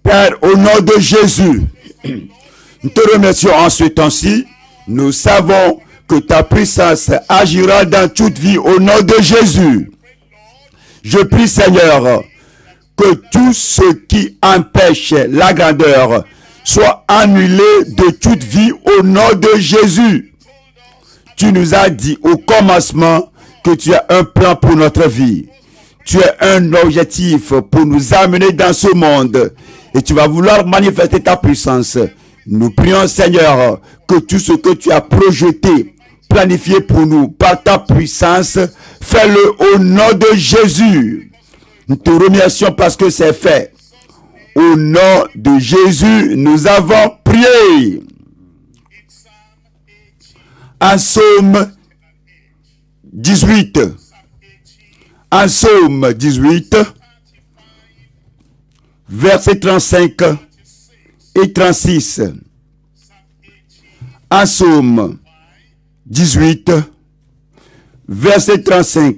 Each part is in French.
Père, au nom de Jésus, nous te remercions en ce temps-ci. Nous savons que ta puissance agira dans toute vie au nom de Jésus. Je prie, Seigneur, que tout ce qui empêche la grandeur soit annulé de toute vie au nom de Jésus. Tu nous as dit au commencement que tu as un plan pour notre vie. Tu as un objectif pour nous amener dans ce monde. Et tu vas vouloir manifester ta puissance. Nous prions, Seigneur, que tout ce que tu as projeté, planifié pour nous par ta puissance, fais-le au nom de Jésus. Nous te remercions parce que c'est fait. Au nom de Jésus, nous avons prié. En Psaume 18. En Psaume 18, versets 35 et 36. En Psaume 18, verset 35.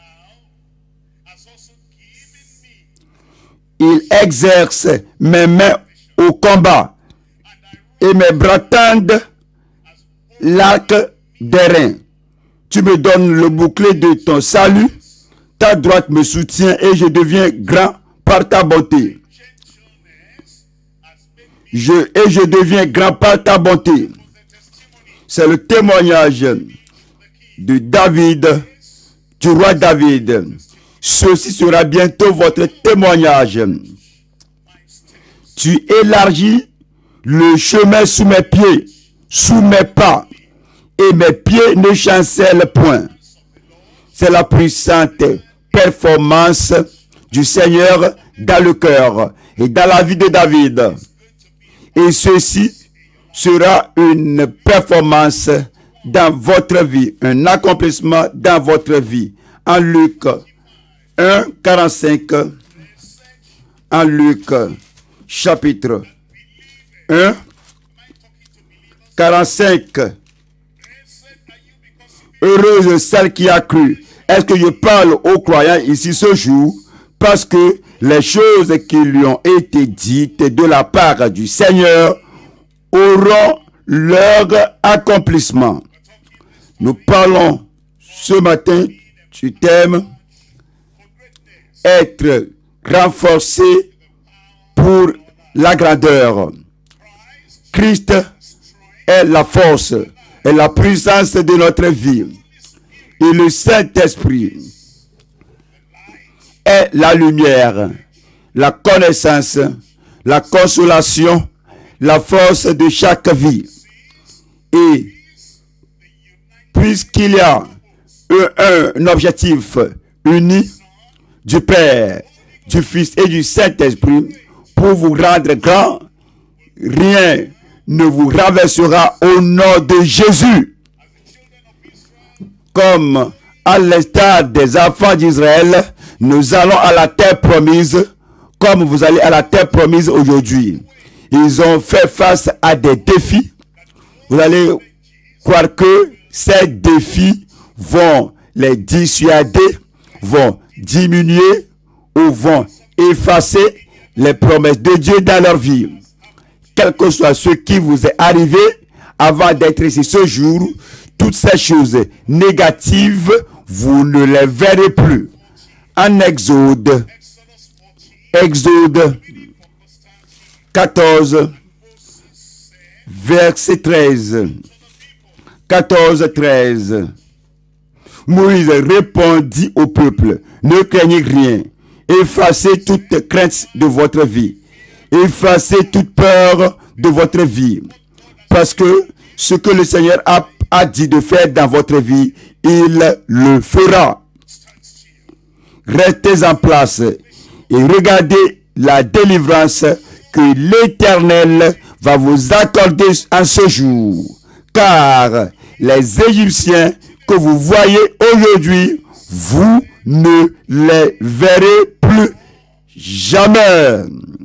Il exerce mes mains au combat et mes bras tendent l'arc d'airain. Tu me donnes le bouclier de ton salut, ta droite me soutient et je deviens grand par ta bonté. Je deviens grand par ta bonté. C'est le témoignage de David, du roi David. Ceci sera bientôt votre témoignage. Tu élargis le chemin sous mes pieds, sous mes pas, et mes pieds ne chancellent point. C'est la puissante performance du Seigneur dans le cœur et dans la vie de David. Et ceci sera une performance dans votre vie, un accomplissement dans votre vie. En Luc 1, 45, en Luc chapitre 1, 45. Heureuse celle qui a cru. Est-ce que je parle aux croyants ici ce jour? Parce que les choses qui lui ont été dites de la part du Seigneur auront leur accomplissement. Nous parlons ce matin du thème être renforcé pour la grandeur. Christ est la force et la puissance de notre vie. Et le Saint-Esprit est la lumière, la connaissance, la consolation, la force de chaque vie. Et puisqu'il y a un objectif uni du Père, du Fils et du Saint-Esprit pour vous rendre grand, rien ne vous renversera au nom de Jésus. Comme à l'instar des enfants d'Israël, nous allons à la terre promise, comme vous allez à la terre promise aujourd'hui. Ils ont fait face à des défis. Vous allez croire que ces défis vont les dissuader, vont diminuer ou vont effacer les promesses de Dieu dans leur vie. Quel que soit ce qui vous est arrivé avant d'être ici ce jour, toutes ces choses négatives, vous ne les verrez plus. En Exode 14, verset 13. 14, 13. Moïse répondit au peuple, ne craignez rien, effacez toute crainte de votre vie, effacez toute peur de votre vie, parce que ce que le Seigneur a dit de faire dans votre vie, il le fera. Restez en place et regardez la délivrance que l'Éternel va vous accorder en ce jour. Car les Égyptiens que vous voyez aujourd'hui, vous ne les verrez plus jamais.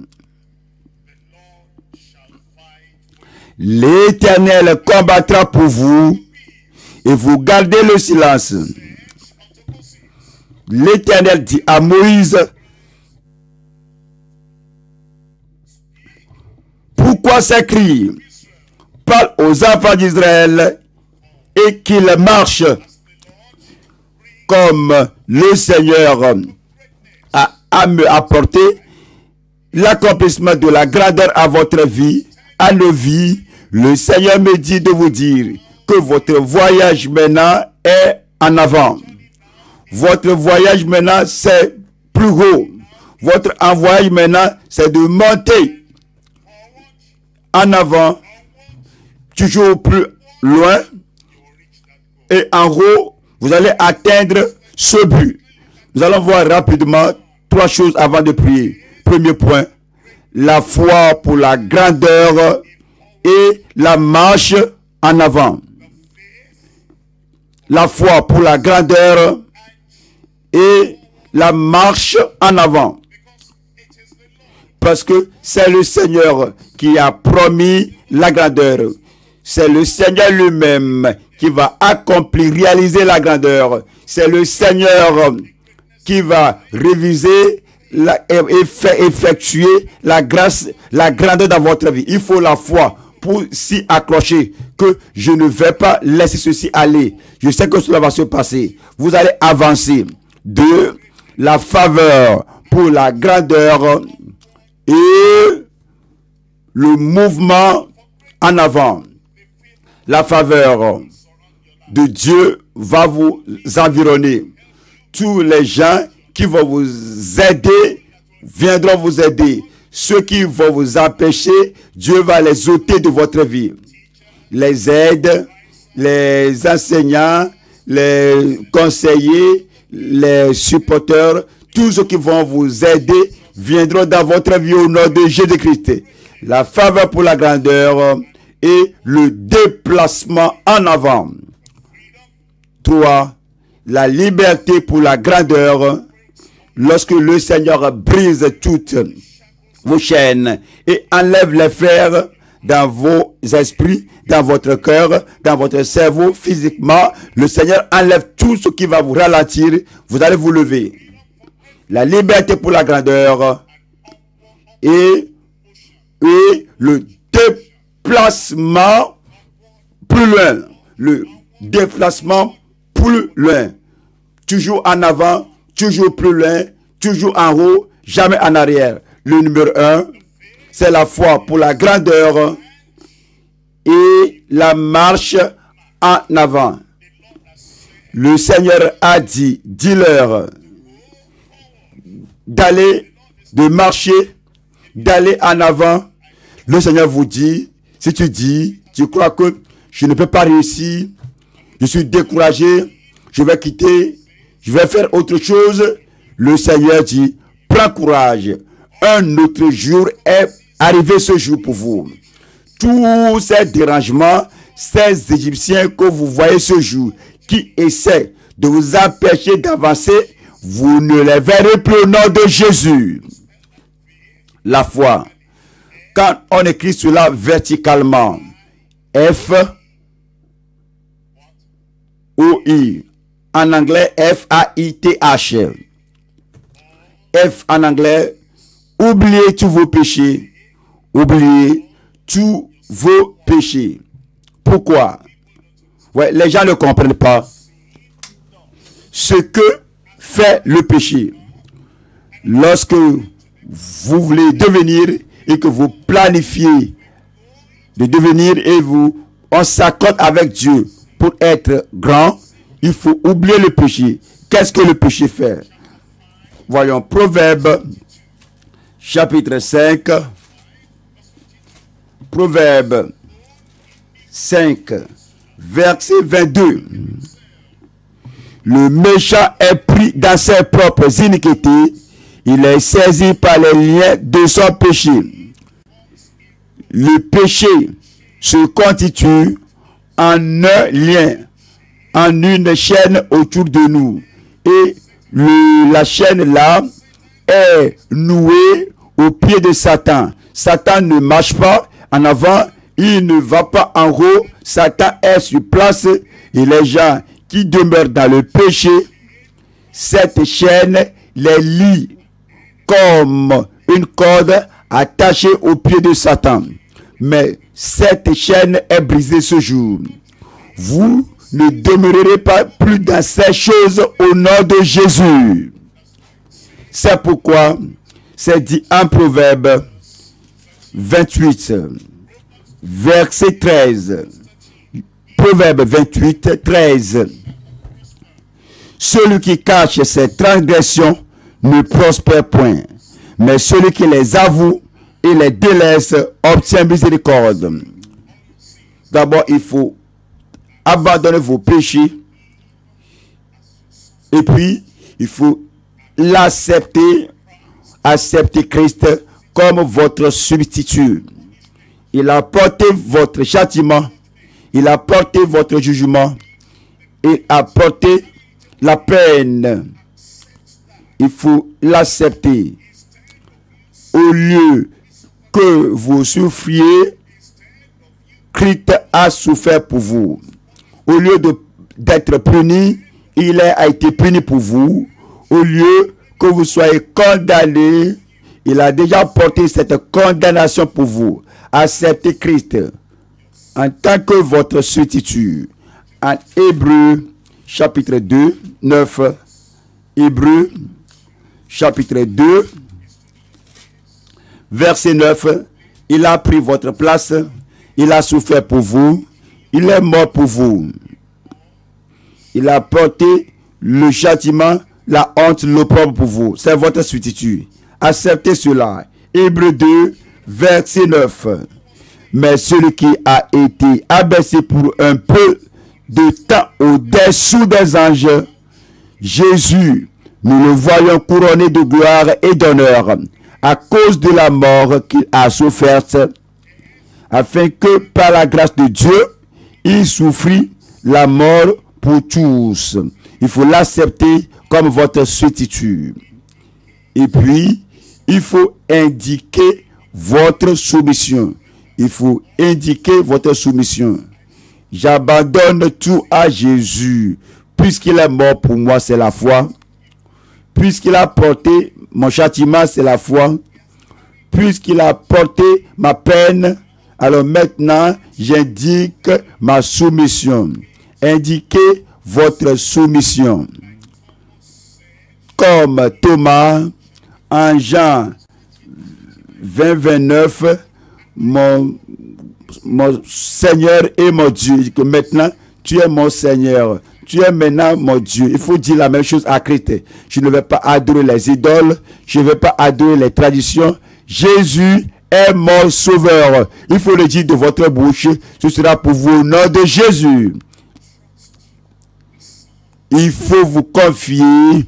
L'Éternel combattra pour vous et vous gardez le silence. L'Éternel dit à Moïse, envoie ses cris, parle aux enfants d'Israël et qu'ils marchent comme le Seigneur a apporté l'accomplissement de la grandeur à votre vie, à nos vies. Le Seigneur me dit de vous dire que votre voyage maintenant est en avant. Votre voyage maintenant, c'est plus haut. Votre envoyage maintenant, c'est de monter en avant, toujours plus loin. Et en haut, vous allez atteindre ce but. Nous allons voir rapidement 3 choses avant de prier. Premier point, la foi pour la grandeur et la marche en avant. La foi pour la grandeur et la marche en avant. Parce que c'est le Seigneur qui a promis la grandeur. C'est le Seigneur lui-même qui va accomplir, réaliser la grandeur. C'est le Seigneur qui va réviser et effectuer la grâce, la grandeur dans votre vie. Il faut la foi pour s'y accrocher, que je ne vais pas laisser ceci aller. Je sais que cela va se passer. Vous allez avancer. 2. La faveur pour la grandeur et le mouvement en avant. La faveur de Dieu va vous environner. Tous les gens qui vont vous aider viendront vous aider. Ceux qui vont vous empêcher, Dieu va les ôter de votre vie. Les aides, les enseignants, les conseillers, les supporters, tous ceux qui vont vous aider viendront dans votre vie au nom de Jésus-Christ. La faveur pour la grandeur et le déplacement en avant. 3. La liberté pour la grandeur. Lorsque le Seigneur brise toutes vos chaînes et enlève les fers dans vos esprits, dans votre cœur, dans votre cerveau, physiquement, le Seigneur enlève tout ce qui va vous ralentir. Vous allez vous lever. La liberté pour la grandeur et le déplacement plus loin. Le déplacement plus loin. Toujours en avant, toujours plus loin, toujours en haut, jamais en arrière. Le numéro 1, c'est la foi pour la grandeur et la marche en avant. Le Seigneur a dit, dis-leur d'aller, de marcher, d'aller en avant. Le Seigneur vous dit, si tu dis, tu crois que je ne peux pas réussir, je suis découragé, je vais quitter, je vais faire autre chose. Le Seigneur dit, prends courage. Un autre jour est arrivé ce jour pour vous. Tous ces dérangements, ces Égyptiens que vous voyez ce jour, qui essaient de vous empêcher d'avancer, vous ne les verrez plus au nom de Jésus. La foi. Quand on écrit cela verticalement, F-O-I, en anglais F-A-I-T-H. F en anglais, oubliez tous vos péchés. Oubliez tous vos péchés. Pourquoi? Ouais, les gens ne comprennent pas ce que fait le péché. Lorsque vous voulez devenir et que vous planifiez de devenir et on s'accorde avec Dieu pour être grand, il faut oublier le péché. Qu'est-ce que le péché fait? Voyons, Proverbe, chapitre 5. Proverbe 5, verset 22. Le méchant est pris dans ses propres iniquités. Il est saisi par les liens de son péché. Le péché se constitue en un lien, en une chaîne autour de nous. Et la chaîne là est nouée au pied de Satan. Satan ne marche pas en avant, il ne va pas en haut. Satan est sur place et les gens qui demeurent dans le péché, cette chaîne les lie comme une corde attachée au pied de Satan. mais cette chaîne est brisée ce jour. Vous ne demeurerez pas plus dans ces choses au nom de Jésus. C'est pourquoi c'est dit en Proverbe 28, verset 13. Proverbe 28, 13. Celui qui cache ses transgressions ne prospère point, mais celui qui les avoue et les délaisse obtient miséricorde. D'abord, il faut abandonner vos péchés et puis il faut l'accepter, accepter Christ comme votre substitut. Il a porté votre châtiment, il a porté votre jugement, il a porté la peine. Il faut l'accepter. Au lieu que vous souffriez, Christ a souffert pour vous. Au lieu d'être puni, il a été puni pour vous. Au lieu que vous soyez condamné, il a déjà porté cette condamnation pour vous. Acceptez Christ en tant que votre substitut. En Hébreux chapitre 2, 9. Hébreux chapitre 2, verset 9. Il a pris votre place. Il a souffert pour vous. Il est mort pour vous. Il a porté le châtiment, la honte, l'opprobre pour vous. C'est votre substitut. Acceptez cela. Hébreux 2, verset 9. Mais celui qui a été abaissé pour un peu de temps au-dessous des anges, Jésus, nous le voyons couronné de gloire et d'honneur à cause de la mort qu'il a soufferte, afin que par la grâce de Dieu, il souffrit la mort pour tous. Il faut l'accepter comme votre substitut. Et puis, il faut indiquer votre soumission. Il faut indiquer votre soumission. J'abandonne tout à Jésus. Puisqu'il est mort pour moi, c'est la foi. Puisqu'il a porté mon châtiment, c'est la foi. Puisqu'il a porté ma peine, alors maintenant, j'indique ma soumission. Indiquez votre soumission. Comme Thomas, en Jean 20, 29, mon Seigneur et mon Dieu. Il dit que maintenant, tu es mon Seigneur. Tu es maintenant mon Dieu. Il faut dire la même chose à Christ. Je ne vais pas adorer les idoles. Je ne vais pas adorer les traditions. Jésus est mon sauveur. Il faut le dire de votre bouche. Ce sera pour vous au nom de Jésus. Il faut vous confier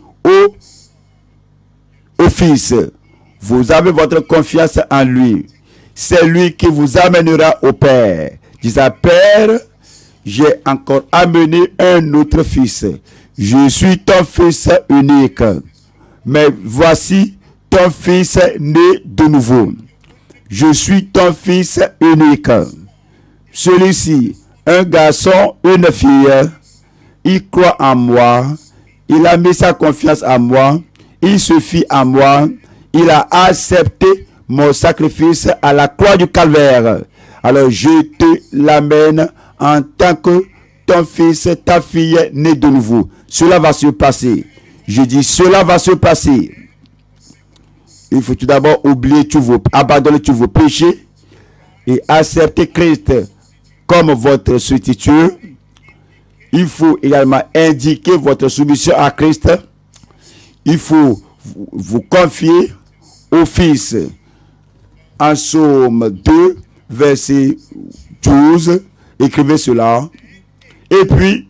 au Fils. Vous avez votre confiance en lui. C'est lui qui vous amènera au Père. Disait, Père, j'ai encore amené un autre fils. Je suis ton fils unique. Mais voici ton fils né de nouveau. Je suis ton fils unique. Celui-ci, un garçon, une fille, il croit en moi. Il a mis sa confiance en moi. Il se fie à moi. Il a accepté mon sacrifice à la croix du calvaire. Alors je te l'amène en tant que ton fils, ta fille née de nouveau. Cela va se passer. Je dis cela va se passer. Il faut tout d'abord abandonner tous vos péchés et accepter Christ comme votre substitut. Il faut également indiquer votre soumission à Christ. Il faut vous confier au Fils. En Psaume 2, verset 12, écrivez cela. Et puis,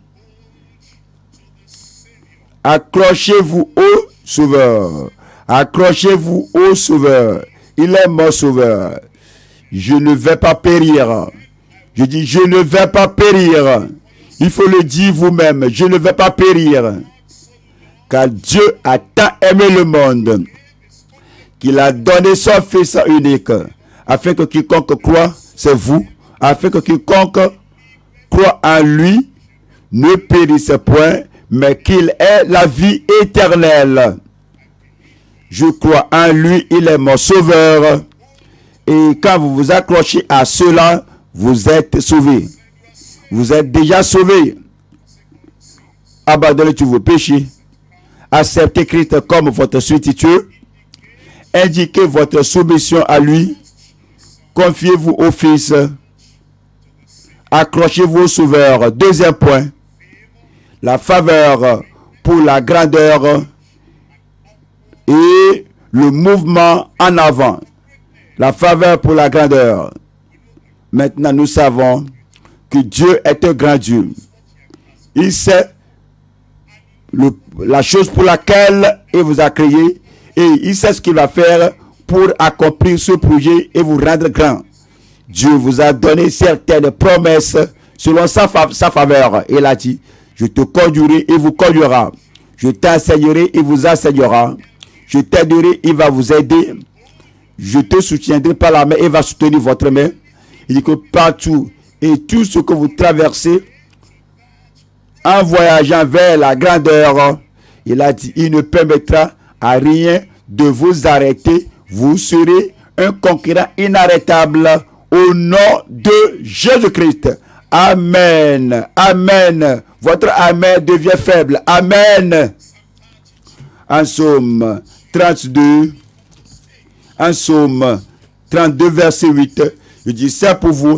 accrochez-vous au Sauveur. Accrochez-vous au Sauveur. Il est mon Sauveur. Je ne vais pas périr. Je dis, je ne vais pas périr. Il faut le dire vous-même, je ne vais pas périr. Car Dieu a tant aimé le monde qu'il a donné son Fils unique, afin que quiconque croit, c'est vous, afin que quiconque croit en lui ne périsse point, mais qu'il ait la vie éternelle. Je crois en lui, il est mon sauveur, Et quand vous vous accrochez à cela, vous êtes sauvés. Vous êtes déjà sauvés. Abandonnez tous vos péchés. Acceptez Christ comme votre substitut. Indiquez votre soumission à lui. Confiez-vous au Fils. Accrochez-vous au Sauveur. Deuxième point. La faveur pour la grandeur et le mouvement en avant. La faveur pour la grandeur. Maintenant, nous savons que Dieu est un grand Dieu. Il sait la chose pour laquelle il vous a créé et il sait ce qu'il va faire pour accomplir ce projet et vous rendre grand. Dieu vous a donné certaines promesses selon sa faveur. Il a dit, je te conduirai et vous conduira. Je t'enseignerai et vous enseignera. Je t'aiderai, il va vous aider. Je te soutiendrai par la main et va soutenir votre main. Il dit que partout et tout ce que vous traversez en voyageant vers la grandeur, il a dit, il ne permettra à rien de vous arrêter. Vous serez un conquérant inarrêtable au nom de Jésus-Christ. Amen. Amen. Votre amen devient faible. Amen. En Psaume 32, en Psaume 32, verset 8, je dis ça pour vous.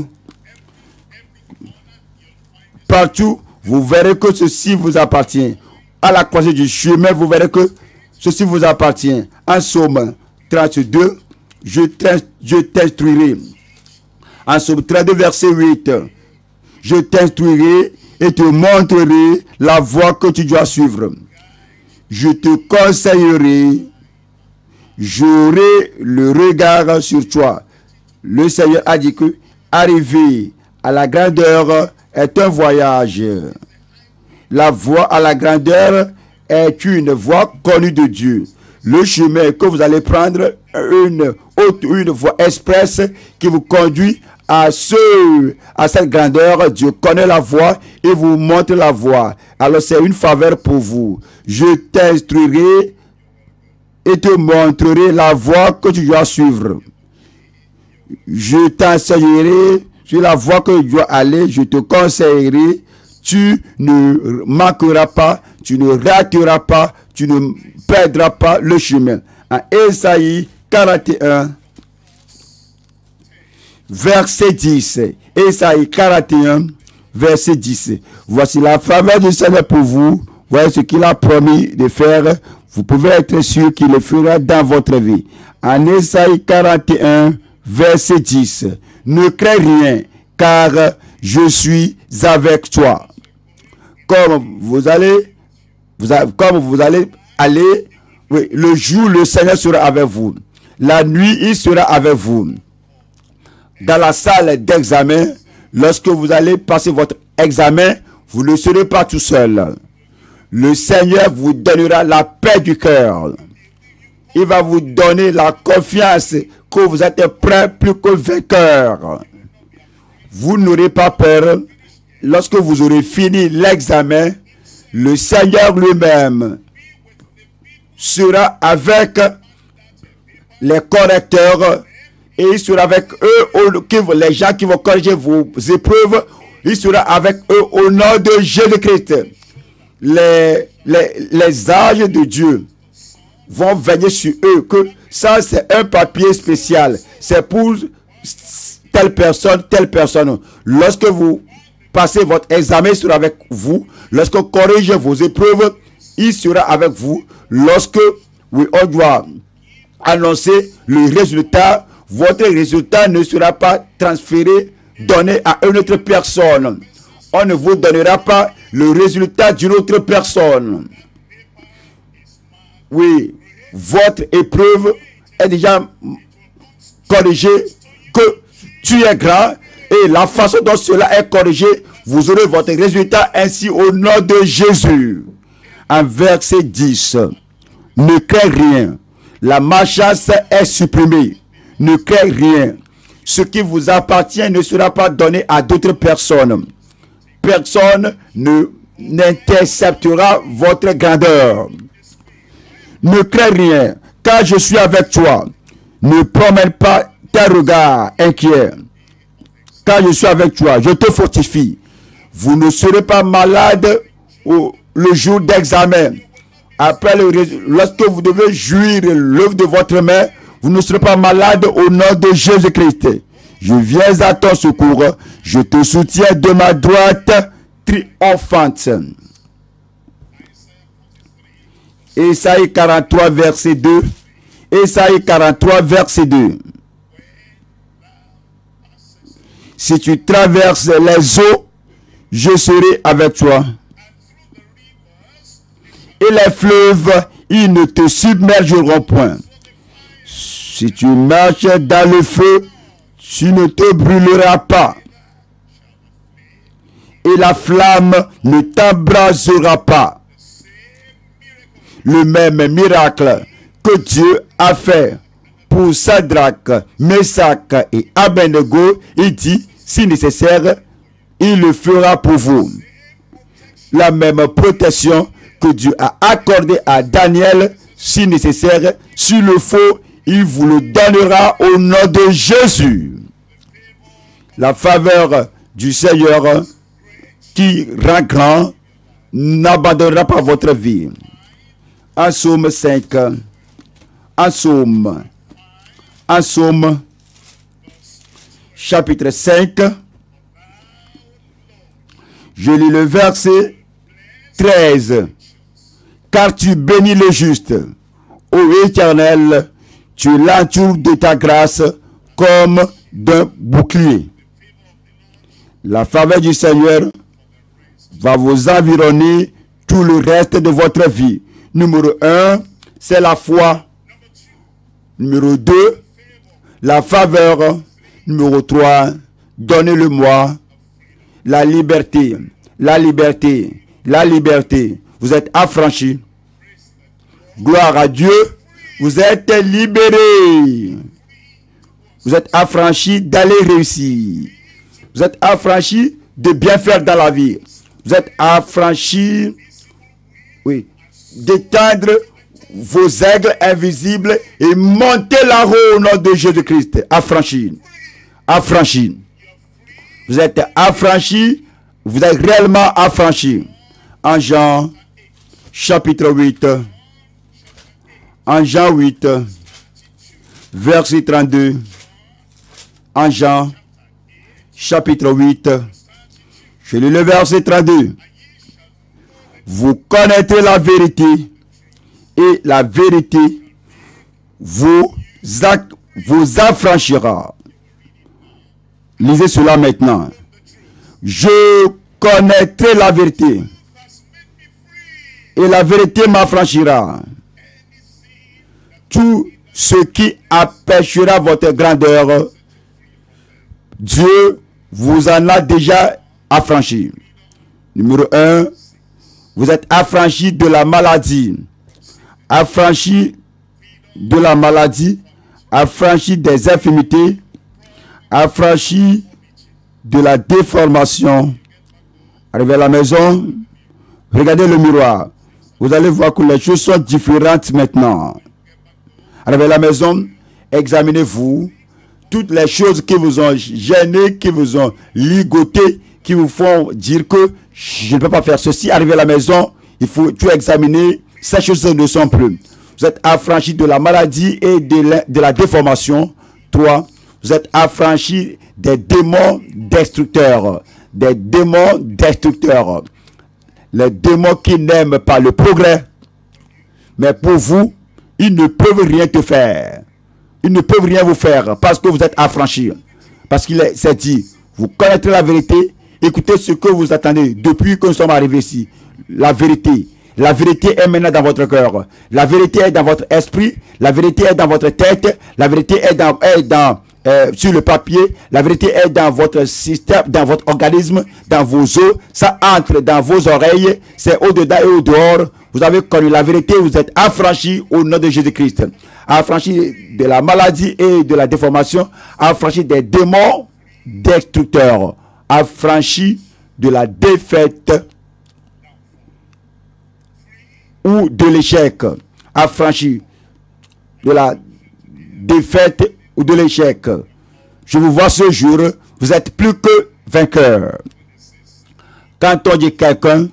Partout, vous verrez que ceci vous appartient. À la croisée du chemin, vous verrez que ceci vous appartient. En Psaume 32, je t'instruirai. En Psaume 32, verset 8, je t'instruirai et te montrerai la voie que tu dois suivre. Je te conseillerai, j'aurai le regard sur toi. Le Seigneur a dit que arriver à la grandeur est un voyage. La voie à la grandeur est une voie connue de Dieu. Le chemin que vous allez prendre, une voie express qui vous conduit à cette grandeur. Dieu connaît la voie et vous montre la voie. Alors c'est une faveur pour vous. Je t'instruirai et te montrerai la voie que tu dois suivre. Je t'enseignerai sur la voie que tu dois aller. Je te conseillerai. Tu ne manqueras pas, tu ne rateras pas, tu ne perdras pas le chemin. En Ésaïe 41, verset 10. Ésaïe 41, verset 10. Voici la faveur du Seigneur pour vous. Voyez ce qu'il a promis de faire. Vous pouvez être sûr qu'il le fera dans votre vie. En Ésaïe 41, verset 10. Ne crains rien, car je suis avec toi. Comme vous allez aller, oui, le jour, le Seigneur sera avec vous. La nuit, il sera avec vous. Dans la salle d'examen, lorsque vous allez passer votre examen, vous ne serez pas tout seul. Le Seigneur vous donnera la paix du cœur. Il va vous donner la confiance que vous êtes prêt plus que vainqueur. Vous n'aurez pas peur. Lorsque vous aurez fini l'examen, le Seigneur lui-même sera avec les correcteurs et il sera avec eux, les gens qui vont corriger vos épreuves, il sera avec eux au nom de Jésus-Christ. Les anges de Dieu vont veiller sur eux, que ça c'est un papier spécial, c'est pour telle personne. Lorsque vous passez votre examen, il sera avec vous. Lorsque vous corrigez vos épreuves, il sera avec vous. Lorsque on doit annoncer le résultat, votre résultat ne sera pas transféré, donné à une autre personne. On ne vous donnera pas le résultat d'une autre personne. Oui, votre épreuve est déjà corrigée, que tu es grand, et la façon dont cela est corrigé, vous aurez votre résultat ainsi au nom de Jésus. En verset 10, ne crains rien. La malchance est supprimée. Ne crains rien. Ce qui vous appartient ne sera pas donné à d'autres personnes. Personne n'interceptera votre grandeur. Ne crains rien, car je suis avec toi. Ne promène pas tes regards inquiets. Car je suis avec toi, je te fortifie. Vous ne serez pas malade le jour d'examen. Après, lorsque vous devez jouir l'œuvre de votre main, vous ne serez pas malade au nom de Jésus-Christ. Je viens à ton secours. Je te soutiens de ma droite triomphante. Ésaïe 43, verset 2. Ésaïe 43, verset 2. Si tu traverses les eaux, je serai avec toi. Et les fleuves, ils ne te submergeront point. Si tu marches dans le feu, tu ne te brûleras pas. Et la flamme ne t'embrasera pas. Le même miracle que Dieu a fait pour Sadrach, Meshach et Abednego, il dit, si nécessaire, il le fera pour vous. La même protection que Dieu a accordée à Daniel, si nécessaire, s'il le faut, il vous le donnera au nom de Jésus. La faveur du Seigneur qui rend grand n'abandonnera pas votre vie. En Psaume 5, en Psaume chapitre 5, je lis le verset 13. Car tu bénis le juste, ô Éternel, tu l'entoures de ta grâce comme d'un bouclier. La faveur du Seigneur va vous environner tout le reste de votre vie. Numéro 1, c'est la foi. Numéro 2, la faveur. Numéro 3, donnez-le-moi. La liberté, la liberté, la liberté. Vous êtes affranchis. Gloire à Dieu. Vous êtes libérés. Vous êtes affranchis d'aller réussir. Vous êtes affranchis de bien faire dans la vie. Vous êtes affranchis, oui, d'éteindre vos aigles invisibles et monter là-haut au nom de Jésus-Christ. Affranchis. Affranchis. Vous êtes affranchis. Vous êtes réellement affranchis. En Jean, chapitre 8. En Jean 8, verset 32. En Jean, chapitre 8. Je lis le verset 32. Vous connaîtrez la vérité et la vérité vous affranchira. Lisez cela maintenant. Je connaîtrai la vérité et la vérité m'affranchira. Tout ce qui empêchera votre grandeur, Dieu vous en a déjà affranchi. Numéro 1, vous êtes affranchi de la maladie. Affranchi de la maladie, affranchi des infirmités, affranchi de la déformation. Arrivez à la maison, regardez le miroir. Vous allez voir que les choses sont différentes maintenant. Arrivez à la maison, examinez-vous. Toutes les choses qui vous ont gêné, qui vous ont ligoté, qui vous font dire que je ne peux pas faire ceci. Arrivez à la maison, il faut tout examiner. Ces choses ne sont plus. Vous êtes affranchi de la maladie et de la déformation. 3. Vous êtes affranchi des démons destructeurs. Des démons destructeurs. Les démons qui n'aiment pas le progrès. Mais pour vous, ils ne peuvent rien te faire. Ils ne peuvent rien vous faire parce que vous êtes affranchis. Parce qu'il s'est dit, vous connaîtrez la vérité. Écoutez ce que vous attendez depuis que nous sommes arrivés ici. La vérité. La vérité est maintenant dans votre cœur. La vérité est dans votre esprit. La vérité est dans votre tête. La vérité est sur le papier. La vérité est dans votre système, dans votre organisme, dans vos os. Ça entre dans vos oreilles. C'est au-dedans et au-dehors. Vous avez connu la vérité. Vous êtes affranchis au nom de Jésus-Christ. Affranchis de la maladie et de la déformation. Affranchis des démons destructeurs. Affranchis de la défaite ou de l'échec. Affranchis de la défaite ou de l'échec. Je vous vois ce jour, vous êtes plus que vainqueur. Quand on dit quelqu'un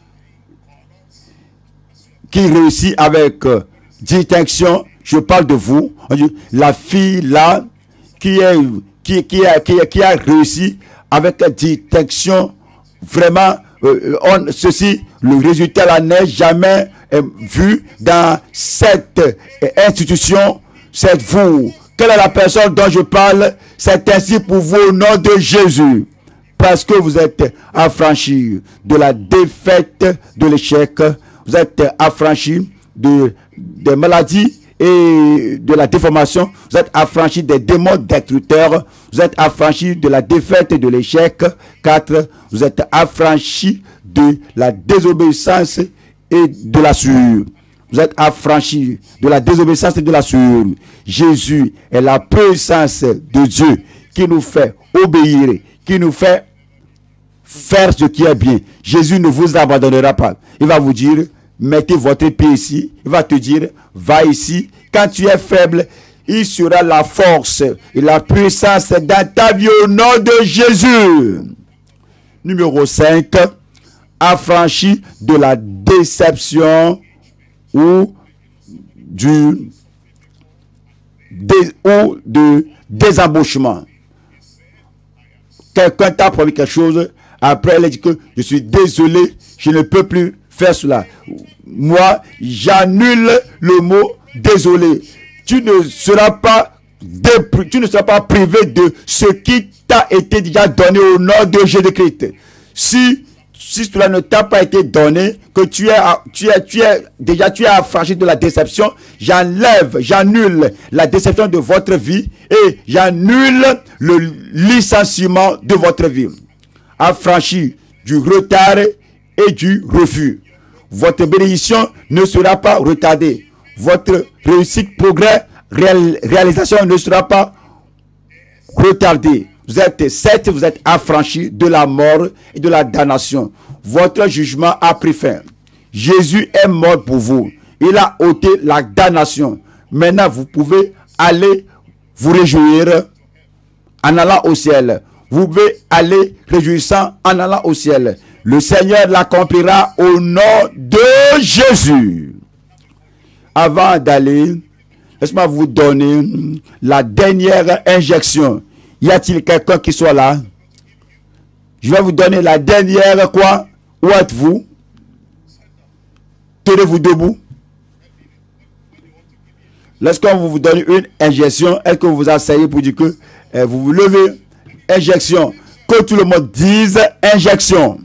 qui réussit avec distinction, je parle de vous. On dit, la fille là qui a réussi avec distinction, vraiment, le résultat là n'est jamais vu dans cette institution. C'est vous. Quelle est la personne dont je parle? C'est ainsi pour vous au nom de Jésus. Parce que vous êtes affranchis de la défaite, de l'échec. Vous êtes affranchis des maladies et de la déformation. Vous êtes affranchis des démons destructeurs. Vous êtes affranchis de la défaite et de l'échec. 4. Vous êtes affranchis de la désobéissance et de la souillure. Vous êtes affranchis de la désobéissance et de la souillure. Jésus est la puissance de Dieu qui nous fait obéir, qui nous fait faire ce qui est bien. Jésus ne vous abandonnera pas. Il va vous dire, mettez votre pied ici. Il va te dire, va ici. Quand tu es faible, il sera la force et la puissance dans ta vie au nom de Jésus. Numéro 5, affranchi de la déception ou de désembauchement. Quelqu'un t'a promis quelque chose, après il a dit que je suis désolé, je ne peux plus faire cela. Moi, j'annule le mot désolé. Tu ne seras pas privé de ce qui t'a été déjà donné au nom de Jésus-Christ. Si cela ne t'a pas été donné, que tu es affranchi de la déception, j'annule la déception de votre vie et j'annule le licenciement de votre vie. Affranchi du retard et du refus. Votre bénédiction ne sera pas retardée. Votre réussite, progrès, réalisation ne sera pas retardée. Vous êtes affranchis de la mort et de la damnation. Votre jugement a pris fin. Jésus est mort pour vous. Il a ôté la damnation. Maintenant, vous pouvez aller vous réjouir en allant au ciel. Vous pouvez aller réjouissant en allant au ciel. Le Seigneur l'accomplira au nom de Jésus. Avant d'aller, laisse-moi vous donner la dernière injection. Y a-t-il quelqu'un qui soit là? Je vais vous donner la dernière quoi? Où êtes-vous? Tenez-vous debout. Lorsqu'on vous donne une injection, est-ce que vous vous asseyez pour dire que vous vous levez? Injection. Que tout le monde dise injection.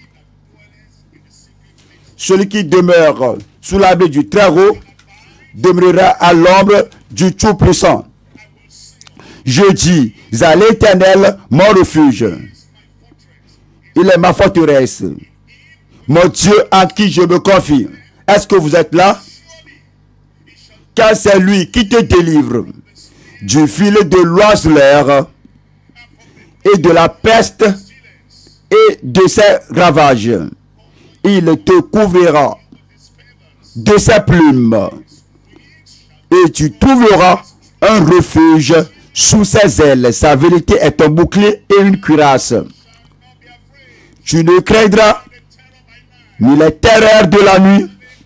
Celui qui demeure sous l'abri du Très-Haut demeurera à l'ombre du Tout-Puissant. Je dis à l'Éternel, mon refuge. Il est ma forteresse. Mon Dieu en qui je me confie. Est-ce que vous êtes là? Car c'est lui qui te délivre du filet de l'oiseleur et de la peste et de ses ravages. Il te couvrira de ses plumes et tu trouveras un refuge sous ses ailes. Sa vérité est un bouclier et une cuirasse. Tu ne craindras ni les terreurs de la nuit,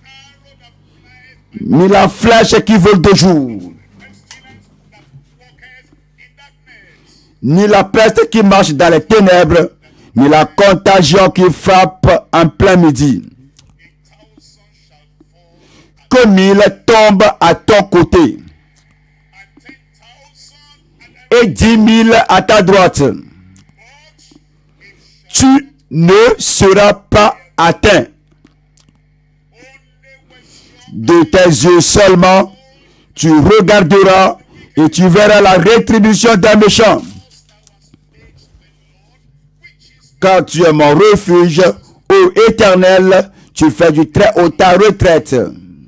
ni la flèche qui vole de jour, ni la peste qui marche dans les ténèbres, ni la contagion qui frappe en plein midi. Que 1000 tombent à ton côté et 10 000 à ta droite, tu ne seras pas atteint. De tes yeux seulement, tu regarderas et tu verras la rétribution d'un méchant. Car tu es mon refuge, ô Éternel, tu fais du très haut ta retraite.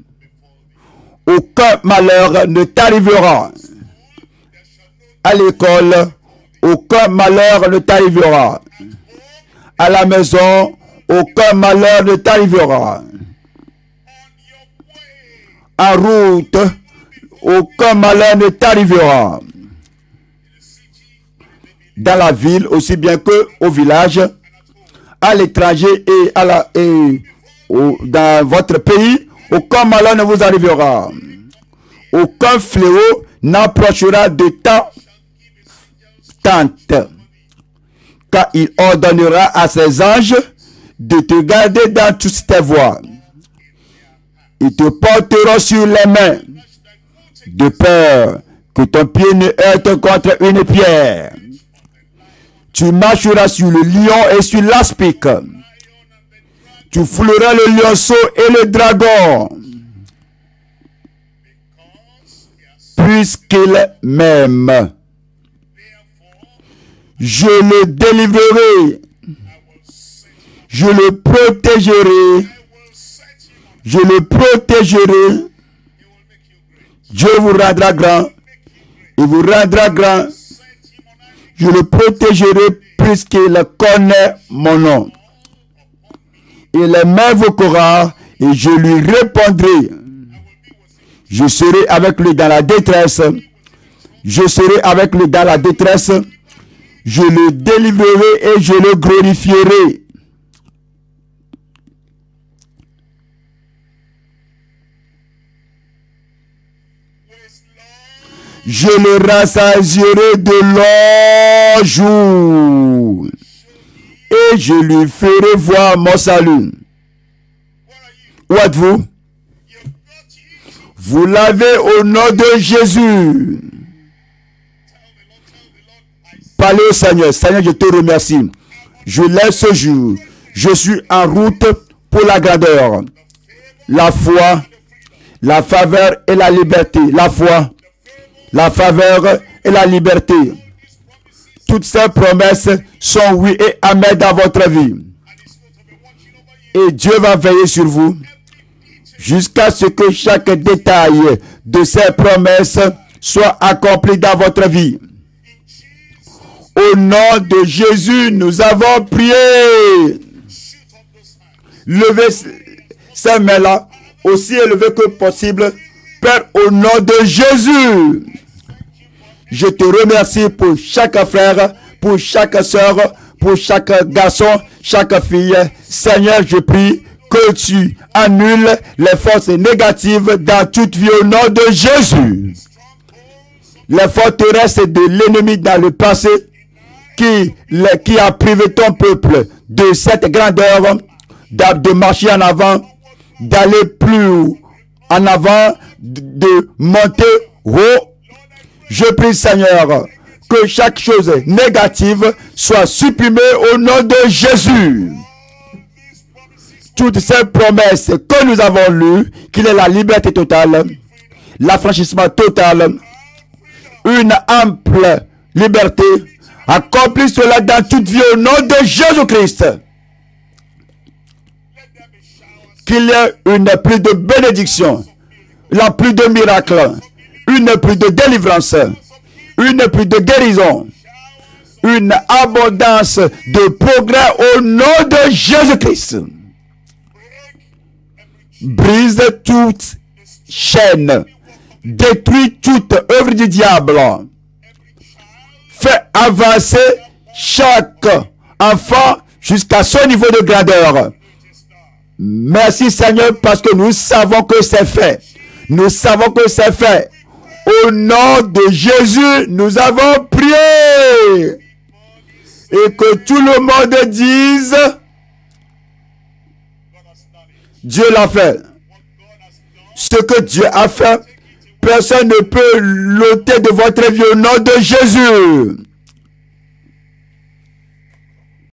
Aucun malheur ne t'arrivera. À l'école, aucun malheur ne t'arrivera. À la maison, aucun malheur ne t'arrivera. En route, aucun malheur ne t'arrivera. dans la ville aussi bien qu'au village, à l'étranger et, dans votre pays, aucun malheur ne vous arrivera. Aucun fléau n'approchera de ta tente, car il ordonnera à ses anges de te garder dans toutes tes voies. Ils te porteront sur les mains, de peur que ton pied ne heurte contre une pierre. Tu marcheras sur le lion et sur l'aspic. Tu fouleras le lionceau et le dragon. Puisqu'il m'aime, je le délivrerai. Je le protégerai. Je le protégerai. Dieu vous rendra grand. Il vous rendra grand. Je le protégerai puisqu'il connaît mon nom. Il m'invoquera et je lui répondrai. Je serai avec lui dans la détresse. Je serai avec lui dans la détresse. Je le délivrerai et je le glorifierai. Je le rassasierai de longs jours et je lui ferai voir mon salut. Où êtes-vous? Vous l'avez au nom de Jésus. Parlez au Seigneur. Seigneur, je te remercie. Je lève ce jour. Je suis en route pour la grandeur. La foi, la faveur et la liberté. La foi, la faveur et la liberté. Toutes ces promesses sont oui et amen dans votre vie. Et Dieu va veiller sur vous jusqu'à ce que chaque détail de ces promesses soit accompli dans votre vie. Au nom de Jésus, nous avons prié. Levez ces mains-là aussi élevées que possible. Père, au nom de Jésus, je te remercie pour chaque frère, pour chaque soeur, pour chaque garçon, chaque fille. Seigneur, je prie que tu annules les forces négatives dans toute vie au nom de Jésus. Les forteresses de l'ennemi dans le passé qui a privé ton peuple de cette grandeur, de marcher en avant, d'aller plus en avant, de monter haut. Je prie, Seigneur, que chaque chose négative soit supprimée au nom de Jésus. Toutes ces promesses que nous avons lues, qu'il est la liberté totale, l'affranchissement total, une ample liberté, accomplis cela dans toute vie au nom de Jésus-Christ. Qu'il y ait une pluie de bénédiction, la pluie de miracles, une pluie de délivrance, une pluie de guérison, une abondance de progrès au nom de Jésus-Christ. Brise toute chaîne, détruis toute œuvre du diable. Fais avancer chaque enfant jusqu'à son niveau de grandeur. Merci Seigneur parce que nous savons que c'est fait. Nous savons que c'est fait. Au nom de Jésus, nous avons prié. Et que tout le monde dise, Dieu l'a fait. Ce que Dieu a fait, personne ne peut l'ôter de votre vie au nom de Jésus.